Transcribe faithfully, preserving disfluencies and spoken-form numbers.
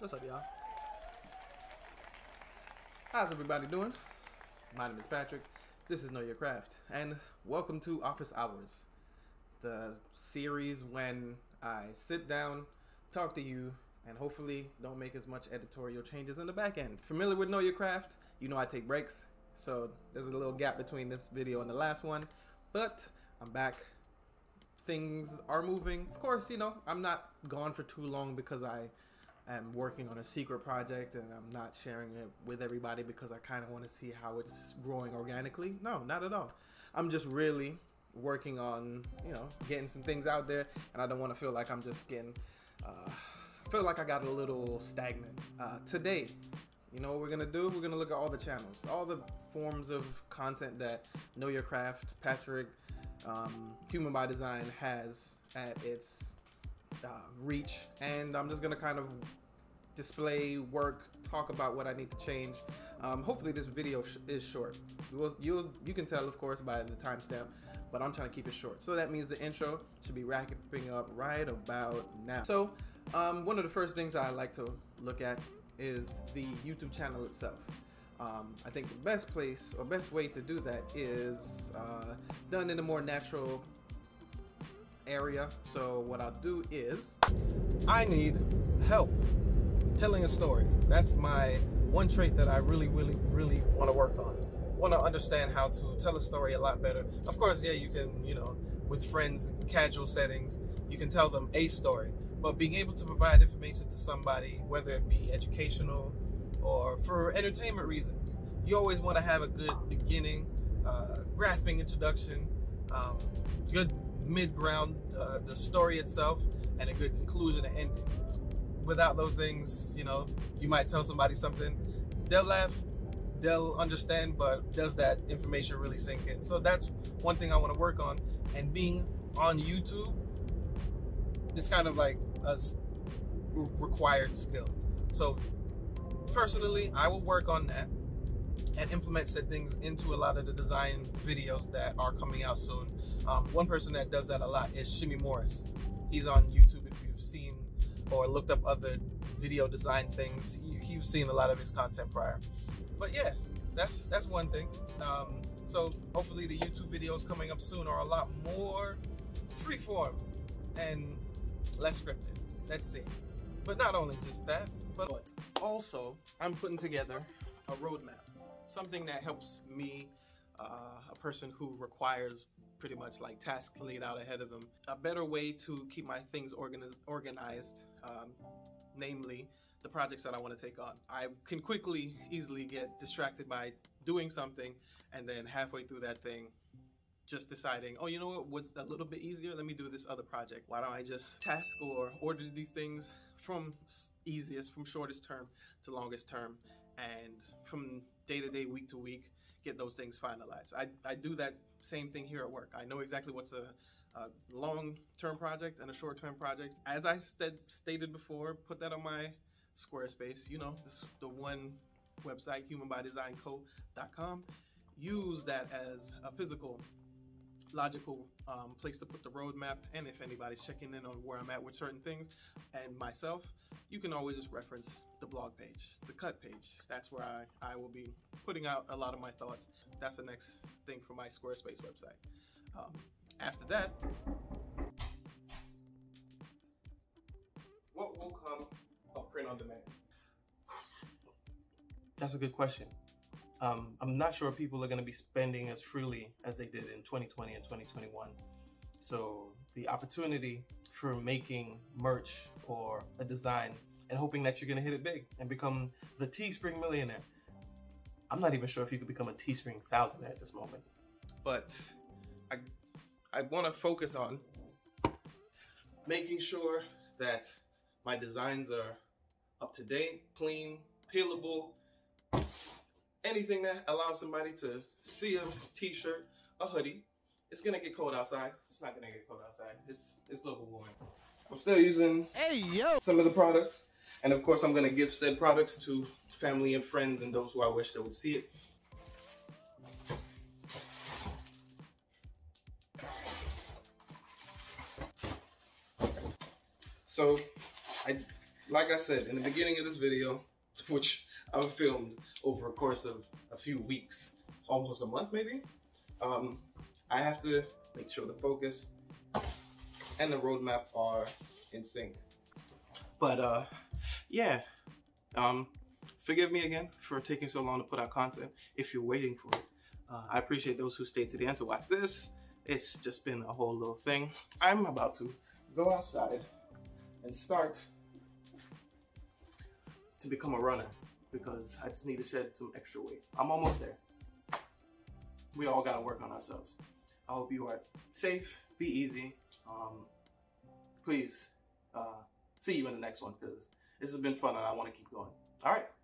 What's up, y'all? How's everybody doing? My name is Patrick. This is Know Your Craft, and welcome to Office Hours, the series when I sit down, talk to you, and hopefully don't make as much editorial changes in the back end. Familiar with Know Your Craft? You know I take breaks, so there's a little gap between this video and the last one, but I'm back. Things are moving. Of course, you know, I'm not gone for too long because I am working on a secret project and I'm not sharing it with everybody because I kind of want to see how it's growing organically. No, not at all. I'm just really working on, you know, getting some things out there, and I don't want to feel like I'm just getting, uh, feel like I got a little stagnant. Uh, today, you know what we're gonna do? We're gonna look at all the channels, all the forms of content that Know Your Craft, Patrick, um, Human by Design has at its uh, reach, and I'm just gonna kind of display, work, talk about what I need to change. Um, hopefully this video sh is short. You'll, you'll, you can tell, of course, by the timestamp, but I'm trying to keep it short. So that means the intro should be wrapping up right about now. So um, one of the first things I like to look at is the YouTube channel itself. Um, I think the best place or best way to do that is uh, done in a more natural area. So what I'll do is I need help telling a story. That's my one trait that I really, really, really want to work on. Want to understand how to tell a story a lot better. Of course, yeah, you can, you know, with friends, casual settings, you can tell them a story. But being able to provide information to somebody, whether it be educational or for entertainment reasons, you always want to have a good beginning, uh, grasping introduction, um, good mid-ground, uh, the story itself, and a good conclusion and ending. Without those things, you know, you might tell somebody something, they'll laugh, they'll understand, but does that information really sink in? So that's one thing I want to work on. And being on YouTube, it's kind of like a required skill. So personally, I will work on that and implement said things into a lot of the design videos that are coming out soon. Um, one person that does that a lot is Shimmy Morris. He's on YouTube. If you've seen or looked up other video design things, you, you've seen a lot of his content prior. But yeah, that's that's one thing. Um, so hopefully the YouTube videos coming up soon are a lot more freeform and less scripted. Let's see. But not only just that, but also I'm putting together a roadmap, something that helps me, uh, a person who requires pretty much like tasks laid out ahead of them, a better way to keep my things organiz organized, um, namely the projects that I want to take on. I can quickly, easily get distracted by doing something, and then halfway through that thing, just deciding, oh, you know what, what's a little bit easier? Let me do this other project. Why don't I just task or order these things from easiest, from shortest term to longest term, and from day to day, week to week, get those things finalized. I, I do that same thing here at work. I know exactly what's a, a long-term project and a short-term project. As I st stated before, put that on my Squarespace, you know, this, the one website, human by design co dot com. Use that as a physical, logical um, place to put the roadmap, and if anybody's checking in on where I'm at with certain things and myself, you can always just reference the blog page, the cut page. That's where I, I will be putting out a lot of my thoughts. That's the next thing for my Squarespace website. Um, after that, what will come of print on demand? That's a good question. Um, I'm not sure people are going to be spending as freely as they did in twenty twenty and twenty twenty-one. So the opportunity for making merch or a design and hoping that you're going to hit it big and become the Teespring millionaire. I'm not even sure if you could become a Teespring thousandaire at this moment. But I, I want to focus on making sure that my designs are up to date, clean, peelable, anything that allows somebody to see a t-shirt, a hoodie. It's gonna get cold outside. It's not gonna get cold outside. It's, it's global warming. I'm still using hey, yo. some of the products. And of course, I'm gonna give said products to family and friends and those who I wish that would see it. So I like I said in the beginning of this video, which I've filmed over a course of a few weeks, almost a month maybe, um, I have to make sure the focus and the roadmap are in sync. But uh, yeah, um, forgive me again for taking so long to put out content if you're waiting for it. Uh, I appreciate those who stayed to the end to watch this. It's just been a whole little thing. I'm about to go outside and start to become a runner because I just need to shed some extra weight. I'm almost there. We all gotta work on ourselves. I hope you are safe, be easy. Um, please uh, see you in the next one because this has been fun and I want to keep going. All right.